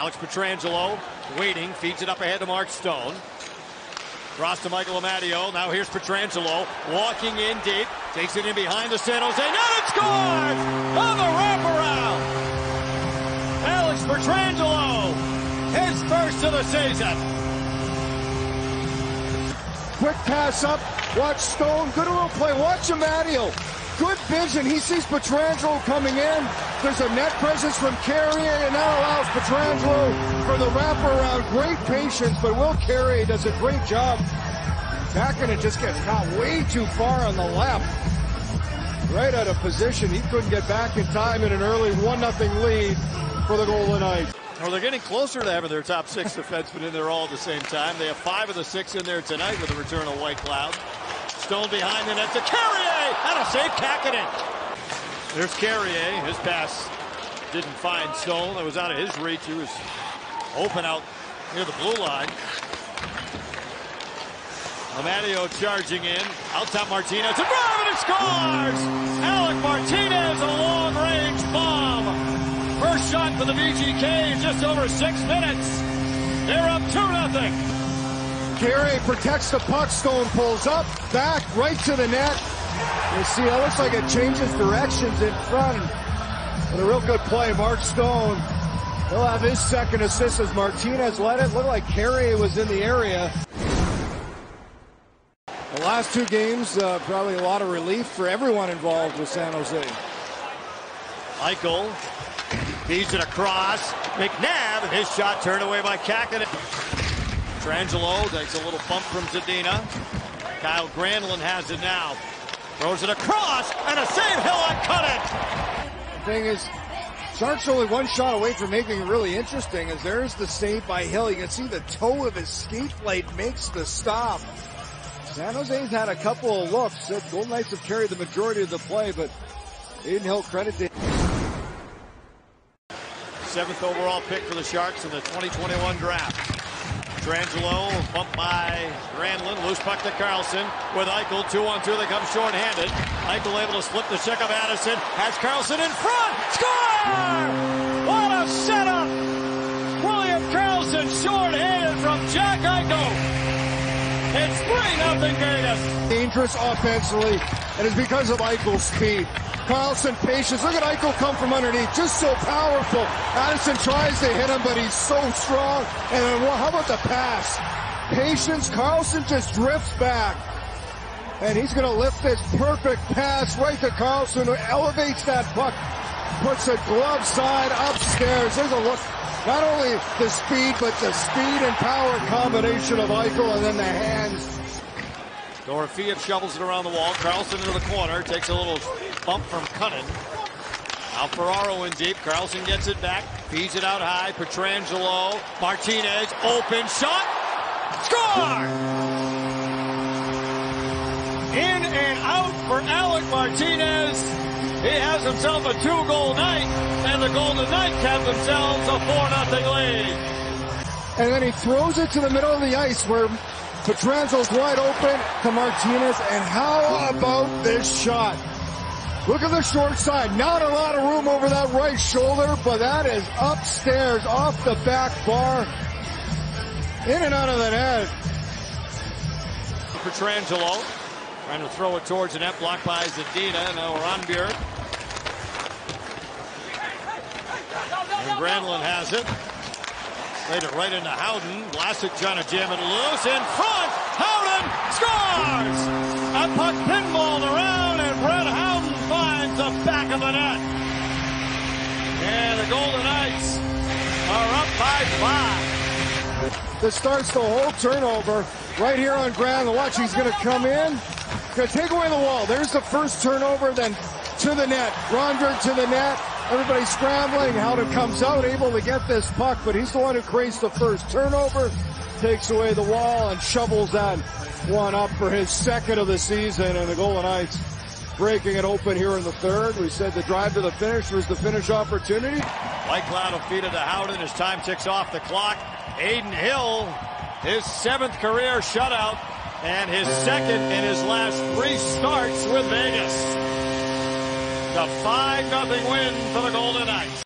Alex Pietrangelo waiting, feeds it up ahead to Mark Stone. Cross to Michael Amadio. Now here's Pietrangelo walking in deep. Takes it in behind the San Jose net and scores on the wraparound. Alex Pietrangelo, his first of the season. Quick pass up. Watch Stone. Good little play. Watch Amadio. Good vision. He sees Pietrangelo coming in. There's a net presence from Carrier, and that allows Pietrangelo for the wraparound. Great patience, but Will Carrier does a great job. Kähkönen just gets caught way too far on the left. Right out of position. He couldn't get back in time in an early 1-0 lead for the Golden Knights. Well, they're getting closer to having their top 6 defensemen in there all at the same time. They have 5 of the 6 in there tonight with the return of Whitecloud. Stone behind the net to Carrier, and a save Kähkönen. There's Carrier. His pass didn't find Stone. It was out of his reach. He was open out near the blue line. Amadio charging in. Out top Martinez. And it scores! Alec Martinez, a long-range bomb. First shot for the VGK in just over 6 minutes. They're up 2-0. Carrier protects the puck. Stone pulls up, back, right to the net. You see, it looks like it changes directions in front. But a real good play. Mark Stone, he'll have his second assist as Martinez let it look like Carrier was in the area. The last 2 games, probably a lot of relief for everyone involved with San Jose. Eichel feeds it across. McNabb, his shot turned away by Kähkönen. Pietrangelo takes a little bump from Zadina. Kyle Granlund has it now. Throws it across, and a save. Hill cut it. The thing is, Sharks only 1 shot away from making it really interesting, as there's the save by Hill. You can see the toe of his skate blade makes the stop. San Jose's had a couple of looks. The Golden Knights have carried the majority of the play, but Aiden Hill credit to 7th overall pick for the Sharks in the 2021 draft. Pietrangelo bumped by Granlund. Loose puck to Karlsson with Eichel. 2-on-2. They come short-handed. Eichel able to slip the check of Addison. Has Karlsson in front. Score! What a setup! William Karlsson short-handed from Jack Eichel. It's 3-0 Vegas. Dangerous offensively, and it's because of Eichel's speed. Karlsson patience. Look at Eichel come from underneath. Just so powerful. Addison tries to hit him, but he's so strong. And then, how about the pass? Patience. Karlsson just drifts back. And he's going to lift this perfect pass right to Karlsson, who elevates that puck. Puts a glove side upstairs. There's a look. Not only the speed, but the speed and power combination of Eichel, and then the hands. Dorofeev shovels it around the wall. Karlsson into the corner. Takes a little bump from Cunnin. Now Ferraro in deep. Karlsson gets it back. Feeds it out high. Pietrangelo. Martinez. Open shot. Score! In and out for Alec Martinez. He has himself a 2-goal night. And the Golden Knights have themselves a 4-0 lead. And then he throws it to the middle of the ice where Pietrangelo's wide open to Martinez. And how about this shot? Look at the short side. Not a lot of room over that right shoulder, but that is upstairs off the back bar. In and out of the net. Pietrangelo trying to throw it towards the net, blocked by Zadina. Now Rondbjerg. And Granlund has it. Laid it right into Howden. Vlasic trying to jam it loose. In front. Howden scores! A puck pinballed around, and Brett Howden finds the back of the net. And the Golden Knights are up by 5. This starts the whole turnover right here on Granlund. Watch, he's going to come in. Going to take away the wall. There's the first turnover, then to the net. Rondbjerg to the net. Everybody scrambling. Howden comes out, able to get this puck, but he's the one who creates the first turnover, takes away the wall, and shovels that one up for his 2nd of the season. And the Golden Knights breaking it open here in the 3rd. We said the drive to the finish was the finish opportunity. Whitecloud will feed it to Howden as time ticks off the clock. Aiden Hill, his 7th career shutout, and his 2nd in his last 3 starts with Vegas. The 5-0 win for the Golden Knights.